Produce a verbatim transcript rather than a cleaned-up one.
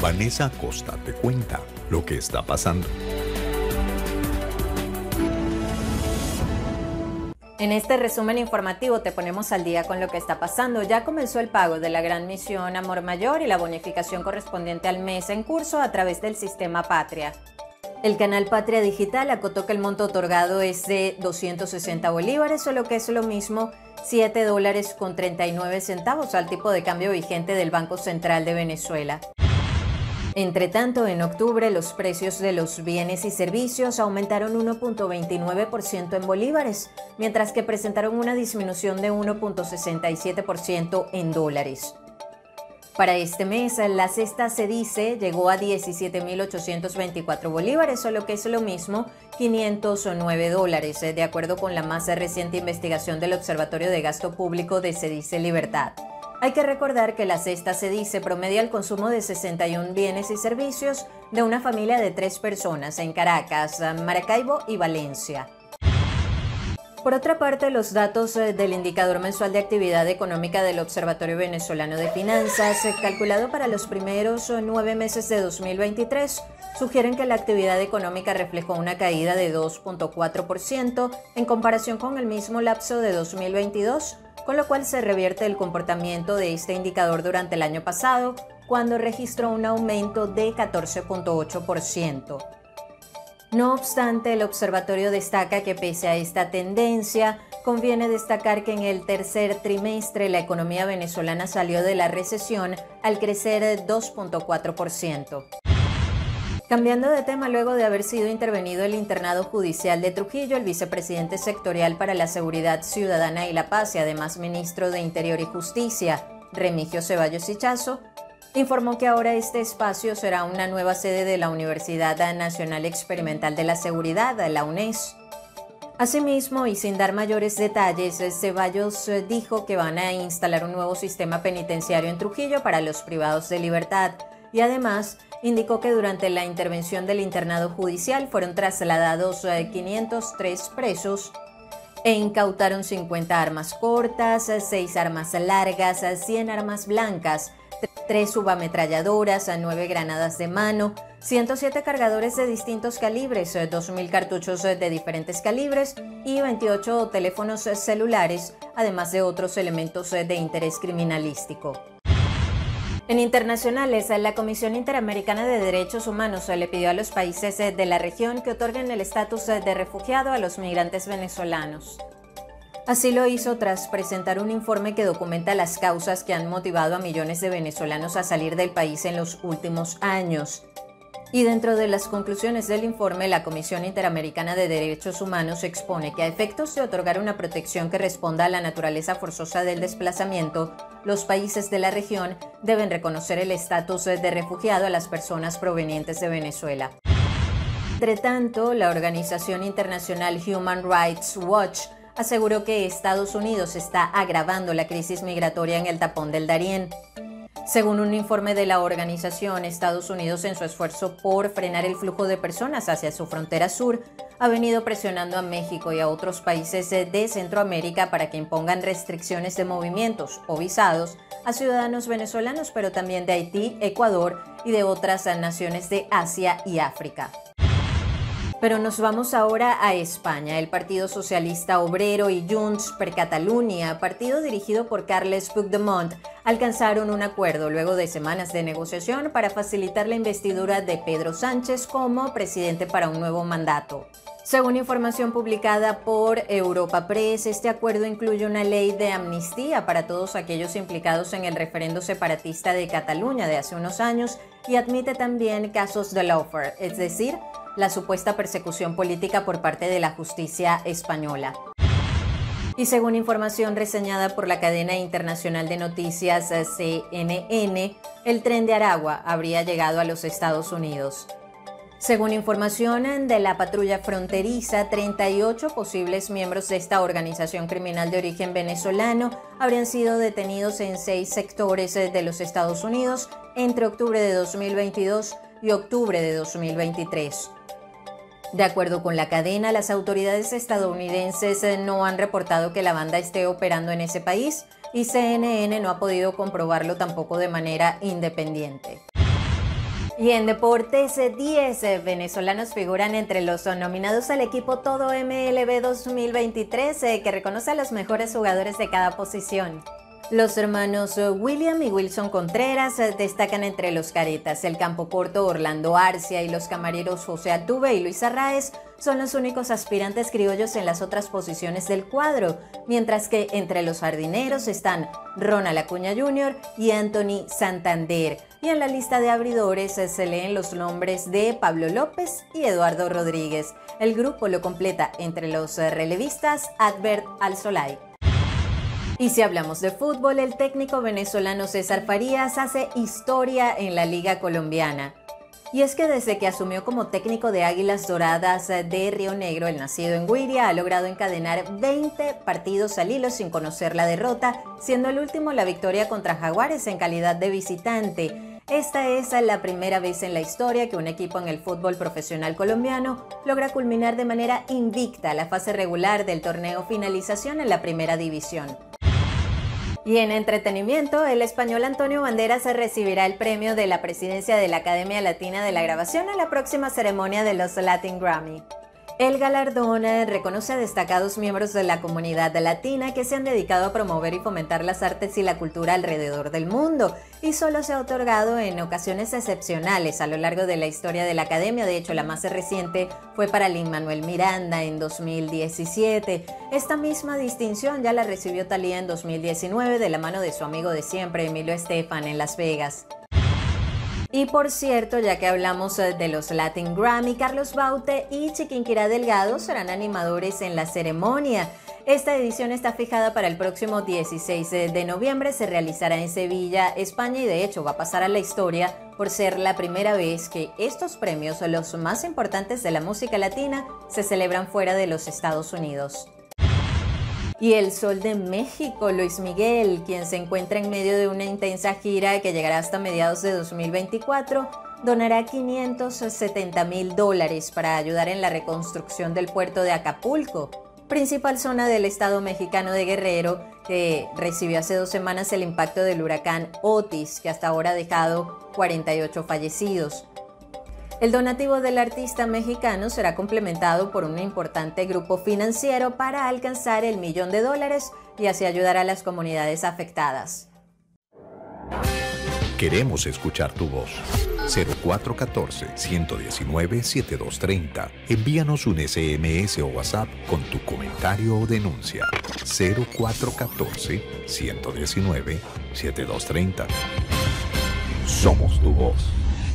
Vanessa Acosta te cuenta lo que está pasando. En este resumen informativo te ponemos al día con lo que está pasando. Ya comenzó el pago de la Gran Misión Amor Mayor y la bonificación correspondiente al mes en curso a través del sistema Patria. El canal Patria Digital acotó que el monto otorgado es de doscientos sesenta bolívares, o lo que es lo mismo, siete dólares con treinta y nueve centavos al tipo de cambio vigente del Banco Central de Venezuela. Entre tanto, en octubre los precios de los bienes y servicios aumentaron uno punto veintinueve por ciento en bolívares, mientras que presentaron una disminución de uno punto sesenta y siete por ciento en dólares. Para este mes, la cesta Cedice llegó a diecisiete mil ochocientos veinticuatro bolívares, o lo que es lo mismo, quinientos nueve dólares, de acuerdo con la más reciente investigación del Observatorio de Gasto Público de Cedice Libertad. Hay que recordar que la cesta Cedice promedia el consumo de sesenta y uno bienes y servicios de una familia de tres personas en Caracas, Maracaibo y Valencia. Por otra parte, los datos del indicador mensual de actividad económica del Observatorio Venezolano de Finanzas, calculado para los primeros nueve meses de dos mil veintitrés, sugieren que la actividad económica reflejó una caída de dos punto cuatro por ciento en comparación con el mismo lapso de dos mil veintidós, con lo cual se revierte el comportamiento de este indicador durante el año pasado, cuando registró un aumento de catorce punto ocho por ciento. No obstante, el observatorio destaca que pese a esta tendencia, conviene destacar que en el tercer trimestre la economía venezolana salió de la recesión al crecer dos punto cuatro por ciento. Cambiando de tema, luego de haber sido intervenido el internado judicial de Trujillo, el vicepresidente sectorial para la Seguridad Ciudadana y la Paz y además ministro de Interior y Justicia, Remigio Ceballos Hichazo, informó que ahora este espacio será una nueva sede de la Universidad Nacional Experimental de la Seguridad, la UNES. Asimismo, y sin dar mayores detalles, Ceballos dijo que van a instalar un nuevo sistema penitenciario en Trujillo para los privados de libertad y además indicó que durante la intervención del internado judicial fueron trasladados quinientos tres presos e incautaron cincuenta armas cortas, seis armas largas, cien armas blancas, tres subametralladoras, nueve granadas de mano, ciento siete cargadores de distintos calibres, dos mil cartuchos de diferentes calibres y veintiocho teléfonos celulares, además de otros elementos de interés criminalístico. En internacionales, la Comisión Interamericana de Derechos Humanos le pidió a los países de la región que otorguen el estatus de refugiado a los migrantes venezolanos. Así lo hizo tras presentar un informe que documenta las causas que han motivado a millones de venezolanos a salir del país en los últimos años. Y dentro de las conclusiones del informe, la Comisión Interamericana de Derechos Humanos expone que a efectos de otorgar una protección que responda a la naturaleza forzosa del desplazamiento, los países de la región deben reconocer el estatus de refugiado a las personas provenientes de Venezuela. Entre tanto, la organización internacional Human Rights Watch aseguró que Estados Unidos está agravando la crisis migratoria en el tapón del Darién. Según un informe de la organización, Estados Unidos, en su esfuerzo por frenar el flujo de personas hacia su frontera sur, ha venido presionando a México y a otros países de Centroamérica para que impongan restricciones de movimientos o visados a ciudadanos venezolanos, pero también de Haití, Ecuador y de otras naciones de Asia y África. Pero nos vamos ahora a España. El Partido Socialista Obrero y Junts per Catalunya, partido dirigido por Carles Puigdemont, alcanzaron un acuerdo luego de semanas de negociación para facilitar la investidura de Pedro Sánchez como presidente para un nuevo mandato. Según información publicada por Europa Press, este acuerdo incluye una ley de amnistía para todos aquellos implicados en el referendo separatista de Cataluña de hace unos años y admite también casos de lawfare, es decir, la supuesta persecución política por parte de la justicia española. Y según información reseñada por la cadena internacional de noticias C N N, el tren de Aragua habría llegado a los Estados Unidos. Según información de la patrulla fronteriza, treinta y ocho posibles miembros de esta organización criminal de origen venezolano habrían sido detenidos en seis sectores de los Estados Unidos entre octubre de dos mil veintidós y octubre de dos mil veintitrés. De acuerdo con la cadena, las autoridades estadounidenses no han reportado que la banda esté operando en ese país y C N N no ha podido comprobarlo tampoco de manera independiente. Y en deportes, diez venezolanos figuran entre los nominados al equipo Todo M L B dos mil veintitrés, que reconoce a los mejores jugadores de cada posición. Los hermanos William y Wilson Contreras destacan entre los caretas. El campo corto Orlando Arcia y los camareros José Altuve y Luis Arraez son los únicos aspirantes criollos en las otras posiciones del cuadro, mientras que entre los jardineros están Ronald Acuña junior y Anthony Santander. Y en la lista de abridores se leen los nombres de Pablo López y Eduardo Rodríguez. El grupo lo completa entre los relevistas Adbert Alzolay. Y si hablamos de fútbol, el técnico venezolano César Farías hace historia en la Liga Colombiana. Y es que desde que asumió como técnico de Águilas Doradas de Río Negro, el nacido en Guiria ha logrado encadenar veinte partidos al hilo sin conocer la derrota, siendo el último la victoria contra Jaguares en calidad de visitante. Esta es la primera vez en la historia que un equipo en el fútbol profesional colombiano logra culminar de manera invicta la fase regular del torneo Finalización en la Primera División. Y en entretenimiento, el español Antonio Banderas recibirá el premio de la presidencia de la Academia Latina de la Grabación en la próxima ceremonia de los Latin Grammy. El galardón reconoce a destacados miembros de la comunidad latina que se han dedicado a promover y fomentar las artes y la cultura alrededor del mundo, y solo se ha otorgado en ocasiones excepcionales a lo largo de la historia de la Academia. De hecho, la más reciente fue para Lin-Manuel Miranda en dos mil diecisiete. Esta misma distinción ya la recibió Thalía en dos mil diecinueve de la mano de su amigo de siempre, Emilio Estefan, en Las Vegas. Y por cierto, ya que hablamos de los Latin Grammy, Carlos Baute y Chiquinquirá Delgado serán animadores en la ceremonia. Esta edición está fijada para el próximo dieciséis de noviembre, se realizará en Sevilla, España, y de hecho va a pasar a la historia por ser la primera vez que estos premios, los más importantes de la música latina, se celebran fuera de los Estados Unidos. Y el Sol de México, Luis Miguel, quien se encuentra en medio de una intensa gira que llegará hasta mediados de dos mil veinticuatro, donará quinientos setenta mil dólares para ayudar en la reconstrucción del puerto de Acapulco, principal zona del estado mexicano de Guerrero, que recibió hace dos semanas el impacto del huracán Otis, que hasta ahora ha dejado cuarenta y ocho fallecidos. El donativo del artista mexicano será complementado por un importante grupo financiero para alcanzar el millón de dólares y así ayudar a las comunidades afectadas. Queremos escuchar tu voz. cero cuatro uno cuatro, uno uno nueve, siete dos tres cero. Envíanos un S M S o WhatsApp con tu comentario o denuncia. cero cuatro uno cuatro, uno uno nueve, siete dos tres cero. Somos tu voz.